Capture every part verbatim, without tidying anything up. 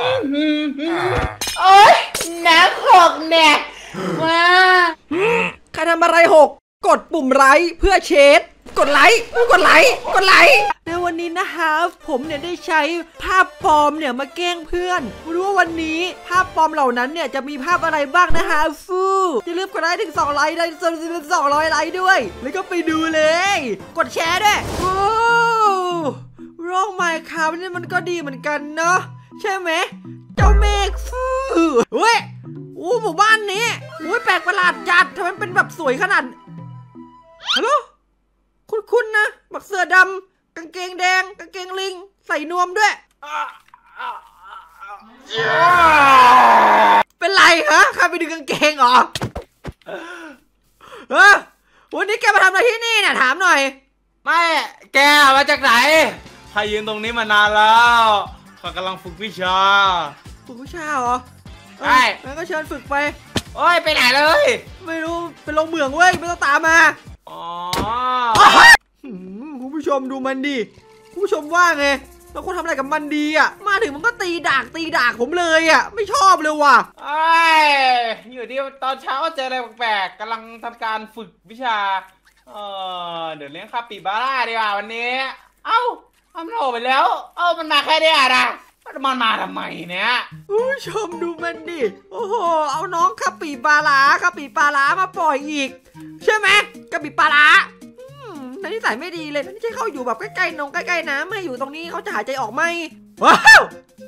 โอ๊ยน้ำหกเนี่ยว้าใครทำอะไรหกกดปุ่มไลค์เพื่อเชดกดไลค์กดไลค์กดไลค์ในวันนี้นะคะผมเนี่ยได้ใช้ภาพปลอมเนี่ยมาแกล้งเพื่อนไม่รู้ว่าวันนี้ภาพปลอมเหล่านั้นเนี่ยจะมีภาพอะไรบ้างนะคะฟูอย่าลืมกดไลค์ถึงสองไลค์ได้จนถึงสองร้อยไลค์ด้วยแล้วก็ไปดูเลยกดแชร์ด้วยโอ้โลกไมค์ครับนี่มันก็ดีเหมือนกันเนาะใช่ไหมเจ้าเมฆฟูเฮ้ยอู้หมู่บ้านนี้อุ้ยแปลกประหลาดจัดทำไมเป็นแบบสวยขนาดฮัลโหลคุ้นๆนะบักเสือดำกางเกงแดงกางเกงลิงใส่นวมด้วยเป็นไรฮะข้าไปดึงกางเกงเหรอเออวันนี้แกมาทำอะไรที่นี่เนี่ยถามหน่อยไม่แกมาจากไหนข้ายืนตรงนี้มานานแล้วข้ากำลังฝึกวิชาฝึกวิชาเหรอใช่งั้นก็เชิญฝึกไปโอ้ยไปไหนเลยไม่รู้เป็นลงเหมืองเว้ยไม่ต้องตามมาอ๋อคุณผู้ชมดูมันดิคุณผู้ชมว่าไงเราควรทำอะไรกับมันดีอ่ะมาถึงมันก็ตีดากตีดากผมเลยอ่ะไม่ชอบเลยว่ะไอ้อยู่ดีตอนเช้าเจออะไรแปลกๆกำลังทำการฝึกวิชาเออเดี๋ยวเลี้ยงคาปิบาร่าดีกว่าวันนี้เอ้าทำโหลไปแล้วเอ้ามันมาแค่นี้อ่ะนะมันมาทำไมเนี่ยผู้ชมดูมันดิโอ้โหเอาน้องคาปิบาร่าคาปิบาร่ามาปล่อยอีกใช่ไหมคาปิบาร่านั่นนิสัยไม่ดีเลยไม่ใช่เขาอยู่แบบใกล้ๆนงใกล้ๆน้ำไม่อยู่ตรงนี้เขาจะหายใจออกไหมว้าว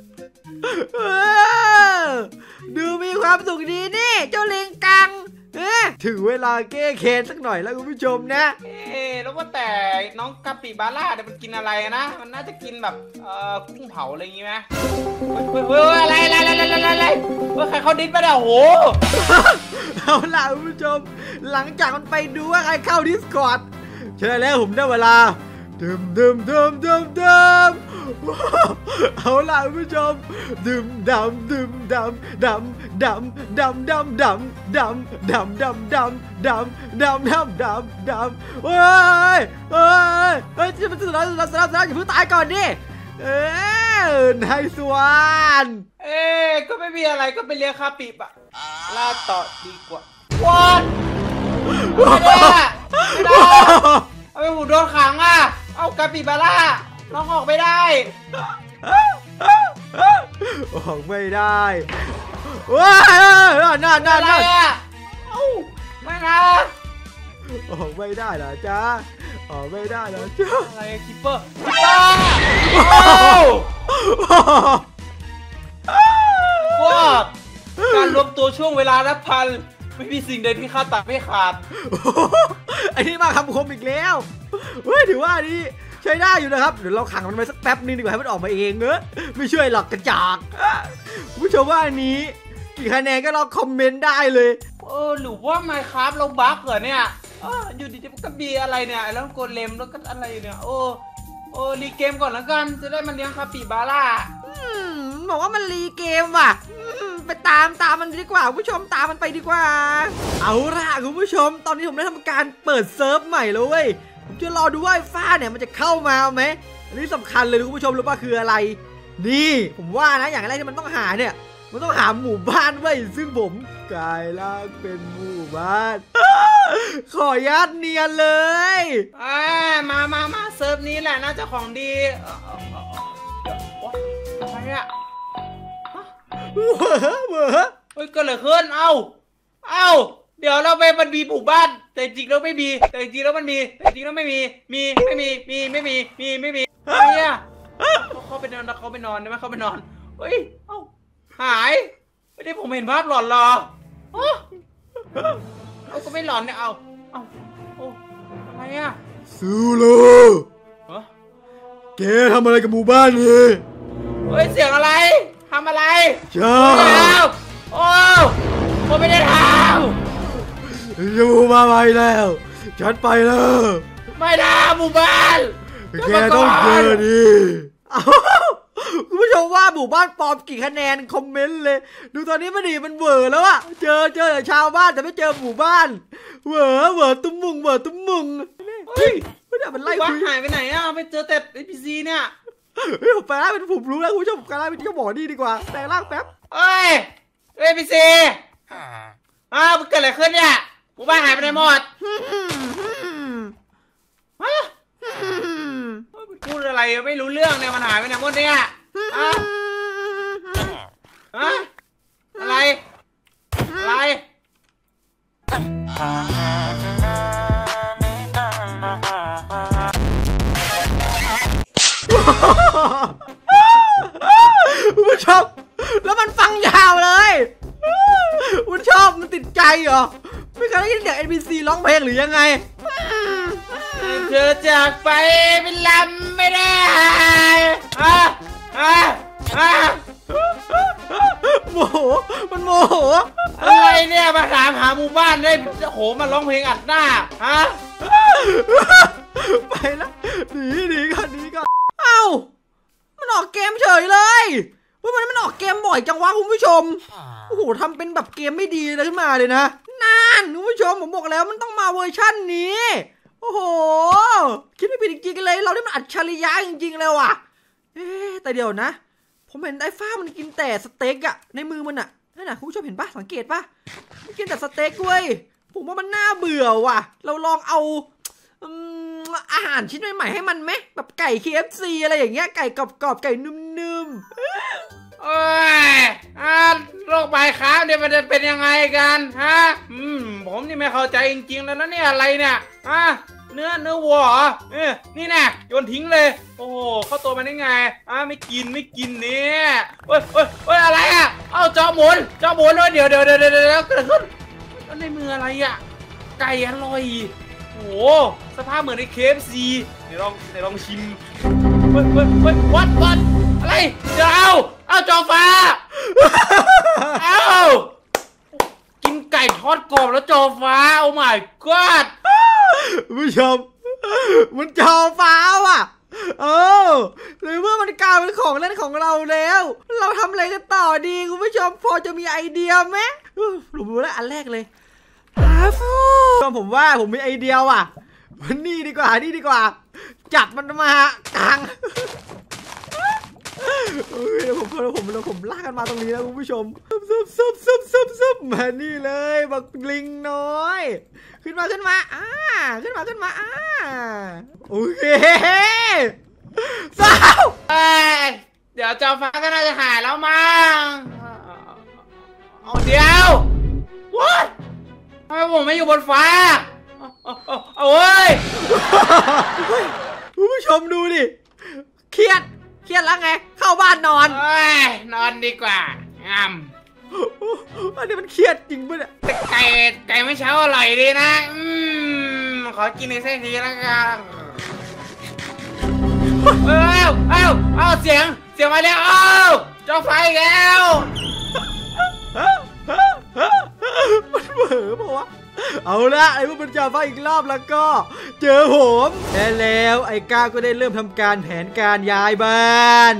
ดูมีความสุขดีนี่เจ้าลิงกังถึงเวลาแก้แค้นสักหน่อยแล้วคุณผู้ชมนะเอ๊ะแล้วว่าแต่น้องคาปิบาร่าเนี่ยมันกินอะไรนะมันน่าจะกินแบบเอ่อกุ้งเผาอะไรอย่างงี้ไหมเฮ้ยอะไรอะไรอะไรอะไรอะไรว่าใครเขาดิ้นไปเนี่ยโอ้โหเอาล่ะคุณผู้ชมหลังจากมันไปดูว่าใครเข้าดิสคอร์ดใช่แล้วผมได้เวลาดึมดึมดึมดึมดึมเอาล่ะคุณผู้ชมดึมดำดึมดำดำดำดำดำดำดำดำดำดำดำดำดำดำดำเฮ้ยเฮ้ยเฮ้ยจะมันสุดแล้วสุดแล้วสุดแล้วอย่าเพิ่งตายก่อนดิเออนายสวานเอ๊ก็ไม่มีอะไรก็ไปเลี้ยงคาปิบะล่าต่อดีกว่าวันไม่ได้ไม่ได้เอาไปหูโดนขังอ่ะเอาคาปิบาร่าน้องออกไม่ได้ออกไม่ได้ว้าน่าน่าน่าน่าไม่นะออกไม่ได้เหรอจ๊ะออกไม่ได้เหรอจ๊ะอะไรคิปเปอร์คิปเปอร์ว้าการรวมตัวช่วงเวลานับพันไม่มีสิ่งใดที่ข้าตัดไม่ขาดไอ้นี่มาคำคมอีกแล้วเฮ้ยถือว่านี่ใช้ได้อยู่นะครับเดี๋ยวเราขังมันไปสักแป๊บนึงดีกว่าให้มันออกมาเองเนอะไม่ช่วยหรอกกระจอกผู้ชมว่าอันนี้กี่คะแนนก็ลองคอมเมนต์ได้เลยเออหรือว่าไมค์ครับเราบั๊กเหรอเนี่ยอยู่ดีๆมันก็มีอะไรเนี่ยแล้วโกเลมแล้วก็อะไรเนี่ยโอ้โอ้รีเกมก่อนแล้วกันจะได้มันเลี้ยงคาปิบาร่าบอกว่ามันรีเกมว่ะไปตามตามมันดีกว่าผู้ชมตามมันไปดีกว่าเอาล่ะคุณผู้ชมตอนนี้ผมได้ทำการเปิดเซิร์ฟใหม่แล้วเว้ยผมจะรอดูว่าไอ้ฟ้าเนี่ยมันจะเข้ามาไหมอันนี้สำคัญเลยคุณผู้ชมรู้ป่ะคืออะไรนี่ผมว่านะอย่างแรกที่มันต้องหาเนี่ยมันต้องหาหมู่บ้านไว้ซึ่งผมกลายร่างเป็นหมู่บ้านขอยัดเนียนเลยมามามาเซิร์ฟนี้แหละน่าจะของดีอะไรอะเวอเวอเฮ้ยก็เลยขึ้นเอ้าเอ้าเดี๋ยวเราไปมันมีหมู่บ้านแต่จริงแล้วไม่มีแต่จริงแล้วมันมีแต่จริงแล้วไม่มีมีไม่มีมีไม่มีมีไม่มีเนี่ยเขาไปนอนเขาไปนอนได้ไหมเขาไปนอนเฮ้ยเอ้าหายไม่ได้ผมเห็นภาพหลอนหรอเอาก็ไม่หลอนเนี่ยเอาเอาโอ้อะไรอ่ะซูโร่แกทำอะไรกับหมู่บ้านนี่เฮ้ยเสียงอะไรทำอะไรจ้าโอ้ผมไม่ได้ทำอยู่มาไปแล้วฉันไปแล้วไม่ได้หมู่บ้านแกต้องเจอดิคุณผู้ชมว่าหมู่บ้านปลอมกี่คะแนนคอมเมนต์เลยดูตอนนี้มันดีมันเวอร์แล้วอะเจอเจอแต่ชาวบ้านแต่ไม่เจอหมู่บ้านเวอร์เวอร์ตุ้มมุงเวอร์ตุ้มมุงเฮ้ยไม่ได้มันไล่คุยหายไปไหนอะไปเจอแต่ เอ พี ซี เนี่ยเฮ้ยผมแปลงร่างเป็นผมรู้แล้วคุณผู้ชมแปลงร่างเป็นเจ้าหมอนี่ดีกว่าแปลงร่างแป๊บเอ้ยเอ้ยพี่ซีอ้าวมันเกิดอะไรขึ้นเนี่ยหมู่บ้านหายไปไหนหมดฮะพูดอะไรไม่รู้เรื่องเนี่ยมันหายไปไหนหมดเนี่ยอะฮะอะไรอะไรคุณผู้ชมแล้วมันฟังยาวเลยคุณชอบมันติดใจเหรอไม่เคยได้ยินเสียง เอ็น พี ซี ร้องเพลงหรือยังไงเธอจากไปเป็นลำไม่ได้อ่ะอ่ะอ่ะโมโหมันโมโหอะไรเนี่ยมาถามหาหมู่บ้านได้โหมาร้องเพลงอัดหน้าฮะไปแล้วหนีหนีก่อนหนีก่อนเอ้ามันออกเกมเฉยเลยว่ามันมันออกเกมบ่อยจังวะคุณผู้ชมโอ้โหทำเป็นแบบเกมไม่ดีเลยขึ้นมาเลยนะนั่นคุณผู้ชมผมบอกแล้วมันต้องมาเวอร์ชั่นนี้โอ้โหคิดไม่ผิดจริงๆเลยเราได้มันอัจฉริยะจริงๆเลยว่ะเอ๊ะแต่เดี๋ยวนะผมเห็นไอ้ฟ้ามันกินแต่สเต็กอะในมือมันอะนั่นน่ะคุณผู้ชมเห็นปะสังเกตปะมันกินแต่สเต็กเว้ยผมว่ามันน่าเบื่อว่ะเราลองเอาอาหารชิ้นใหม่ๆให้มันไหมแบบไก่ เค เอฟ ซี อะไรอย่างเงี้ยไก่กรอบๆไก่นุ่มๆโอ้ยอ่าโรคใบขาเนี่ยมันจะเป็นยังไงกันฮะอืมผมนี่ไม่เข้าใจจริงๆแล้วนะเนี่ยอะไรเนี่ยอ่ะเนื้อเนื้อวัวเหรอเออนี่แน่โยนทิ้งเลยโอ้โหเข้าตัวมันได้ไงอ่ะไม่กินไม่กินเนี่ยเฮ้ยเฮ้ยเฮ้ยอะไรอ่ะเอ้าจอหมุนจอหมุนเลยเดี๋ยวเดี๋ยวเดี๋ยวเดี๋ยวเดี๋ยวเกิดขึ้นแล้วในมืออะไรอ่ะไก่อร่อยโอ้โหสภาพเหมือนใน เค เอฟ ซี เดี๋ยวลองเดี๋ยวลองชิมเฮ้ยเฮ้ยเฮ้ยวัดวัดอะไรเดี๋ยวเอาเอาจอฟ้าเอากินไก่ทอดกรอบแล้วจอฟ้าโอ้ my god ผู้ชมมันจอฟ้าว่ะเออหรือเมื่อมันกลายเป็นของเล่นของเราแล้วเราทำอะไรกันต่อดีคุณผู้ชมพอจะมีไอเดียไหมผมรู้แล้วอันแรกเลยผมว่าผมมีไอเดียว่ะวันนี้ดีกว่านี่ดีกว่าจับมันมากลางเฮ้ยผมเราผมเราผมลากกันมาตรงนี้แล้วคุณผู้ชมซึบซึบซึบซึบซึบมานี่เลยบักลิงน้อยขึ้นมาขึ้นมาอ่าขึ้นมาขึ้นมาอ่าโอเคสาวเดี๋ยวจอฟ้าก็น่าจะหายแล้วมั้งเอาเดี๋ยววัดทำไมผมไม่อยู่บนฟ้าเอาเว้ยคุณผู้ชมดูดิเครียดเครียดแล้วไงเข้าบ้านนอนเอ้ยนอนดีกว่างามอันนี้มันเครียดจริงป่ะเนี่ยแต่ไก่ไก่ไม่เช้าอร่อยดีนะอืมขอกินในเส้นทีแล้วกันเอ้าเอ้าเอ้าเสียงเสียงมาแล้วเอ้าจอไฟแล้วมันเบื่อปะวะเอาละไอ้พวกมันจะมาอีกรอบแล้วก็เจอผมและแล้วไอ้ก้าก็ได้เริ่มทำการแผนการย้ายบ้าน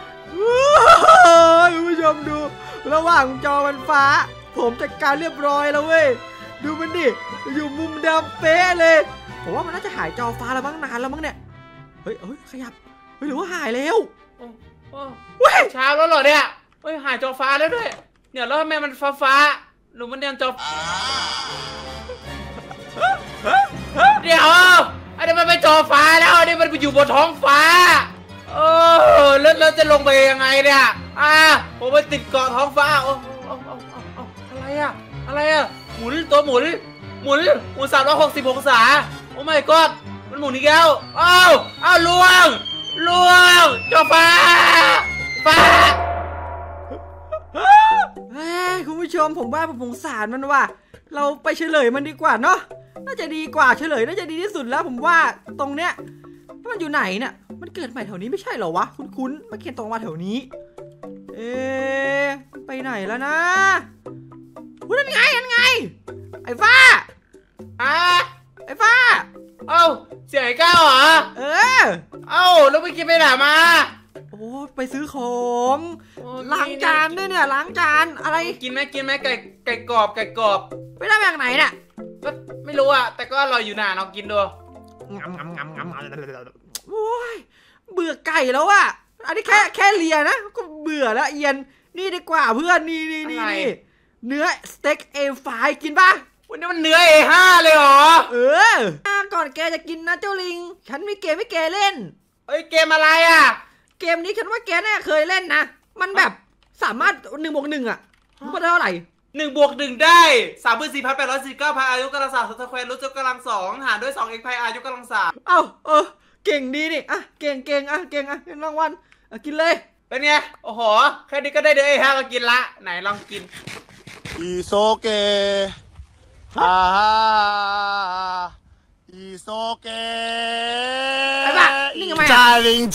คุณผู้ชมดูระหว่างจอมันฟ้าผมจัดการเรียบร้อยแล้วเว้ยดูมันดิอยู่มุมดำเป๊ะเลยผมว่ามันน่าจะหายจอฟ้าแล้วมั้งนานแล้วมั้งเนี่ยเฮ้ยเฮ้ยขยับเฮ้ยหรือว่าหายแล้วเฮ้ยเช้าแล้วเหรอเนี่ยเฮ้ยหายจอฟ้าแล้วด้วยเนี่ยแล้วทำไมมันฟ้าฟ้าหรือมันยังจอเดี๋ยวอันนี้มันไปจอฟ้าแล้วอันนี้มันไปอยู่บนท้องฟ้าเออแล้วเราจะลงไปยังไงเนี่ยอ่าผมไปติดเกาะท้องฟ้าโอ้อะไรอะอะไรอะหมุนตัวหมุนหมุนหมุนสามร้อยหกสิบองศาโอ้ my god มันหมุนอีกแล้วอ้าวอ้าวล่วงล่วงจอฟ้าฟ้าเฮ้ยคุณผู้ชมผมว่าผมสงสารมันว่ะเราไปเฉลยมันดีกว่าเนาะน่าจะดีกว่าเฉลยน่าจะดีที่สุดแล้วผมว่าตรงเนี้ยมันอยู่ไหนเนี่ยมันเกิดใหม่แถวนี้ไม่ใช่เหรอวะคุ้นๆมาเขียนตรงมาแถวนี้เอ๊ะไปไหนแล้วนะพูดนั่นไงนั่นไงไอ้ฟ้าอ่ะไอ้ฟ้าเอ้าเสียงไอ้ก้าวเหรอเออเอ้าแล้วไปกินไปไหนมาโอ้ไปซื้อของล้างจานด้วยเนี่ยล้างจานอะไรกินไหมกินไหมไก่ไก่กรอบไก่กรอบไปได้มาจากไหนเนี่ยก็ไม่รู้อะแต่ก็อร่อยอยู่นะลองกินดูงำงำงำงำโอ้ยเบื่อไก่แล้วอะอันนี้แค่แค่เลียนะก็เบื่อแล้วเอียนนี่ดีกว่าเพื่อนนี่นี่นี่นี่เนื้อสเต็ก เอ ไฟว์ กินป่ะวันนี้มันเนื้อ เอ ไฟว์ เลยเหรอเออก่อนแกจะกินนะเจ้าลิงฉันมีเกมให้แกเล่นเอ้ยเกมอะไรอ่ะเกมนี้ฉันว่าแกน่าเคยเล่นนะมันแบบสามารถหนึ่งบวกหนึ่งอ่ะรู้ป่ะเท่าไหร่หนึ่งบวกหนึ่งได้สามหมื่นสี่พันแปดร้อยสี่สิบเก้าพายอายุกำลังสามสแควร์รูทยกกำลังสองหารด้วยสองเอ็กพายอายุกำลังสามเอ้าเออเก่งดีนี่อ่ะเก่งเก่งอ่ะเก่งอ่ะรางวัลอ่ะกินเลยเป็นไงโอ้โหแค่นี้ก็ได้เดือเอห้าก็กินละไหนลองกินอีโซเกะอ่าอีโซเกะไอ้บ้านี่ทำไมจาริงโจ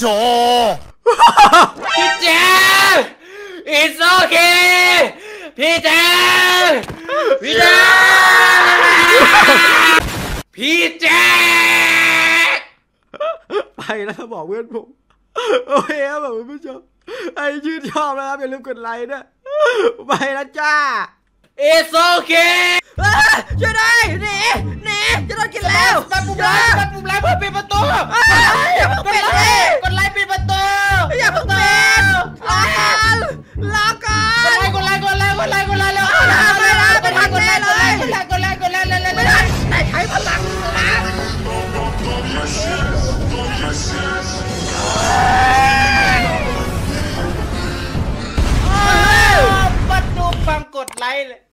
พี่แจ๊อีโซเกะพี่แจ๊พี่แจ๊พี่แจ๊ไปแล้วบอกเพื่อนผมโอเคครับผมผู้ชมไอ้ชื่นชอบนะครับอย่าลืมกดไลค์ด้วยไปแล้วจ้า It's okay ช่วยด้วยหนีหนีจะโดนกินแล้วมันปุ่มไลค์มันปุ่มไลค์เพื่อปิดประตูอย่าเพิ่งปิดเลยกดไลค์ปิดประตูอย่าเพิ่งปิดรอก่อนรอก่อนกดไลค์กดไลค์กดไลค์กดไลค์กดไลค์แล้วไม่ได้ไม่ได้ไม่ได้เลยกดไลค์กดไลค์กดไลค์กดไลค์กดไลค์ไม่ได้แต่ใช้พลัง